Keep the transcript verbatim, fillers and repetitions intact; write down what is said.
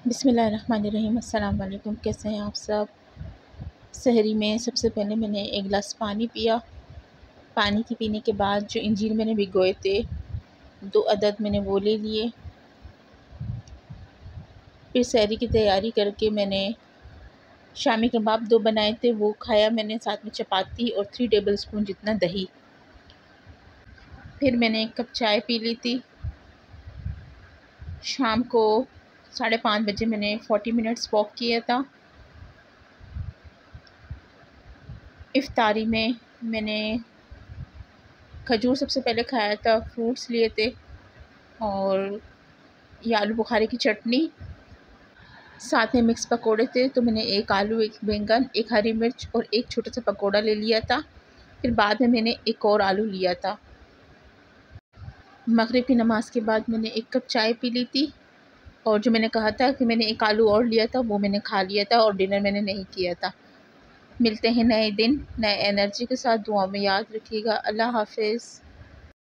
बिस्मिल्लाहिर्रहमानिर्रहीम। अस्सलाम वालेकुम। कैसे हैं आप सब? सहरी में सबसे पहले मैंने एक गिलास पानी पिया। पानी के पीने के बाद जो इंजीर मैंने भिगोए थे दो अदद मैंने वो ले लिए। फिर सहरी की तैयारी करके मैंने शामी कबाब दो बनाए थे, वो खाया मैंने, साथ में चपाती और थ्री टेबल स्पून जितना दही। फिर मैंने एक कप चाय पी ली थी। शाम को साढ़े पाँच बजे मैंने फोर्टी मिनट्स वॉक किया था। इफ्तारी में मैंने खजूर सबसे पहले खाया था, फ्रूट्स लिए थे और ये आलू बुखारे की चटनी, साथ में मिक्स पकोड़े थे। तो मैंने एक आलू, एक बैंगन, एक हरी मिर्च और एक छोटा सा पकोड़ा ले लिया था। फिर बाद में मैंने एक और आलू लिया था। मगरिब की नमाज के बाद मैंने एक कप चाय पी ली थी और जो मैंने कहा था कि मैंने एक आलू और लिया था वो मैंने खा लिया था और डिनर मैंने नहीं किया था। मिलते हैं नए दिन नए एनर्जी के साथ। दुआ में याद रखिएगा। अल्लाह हाफिज़।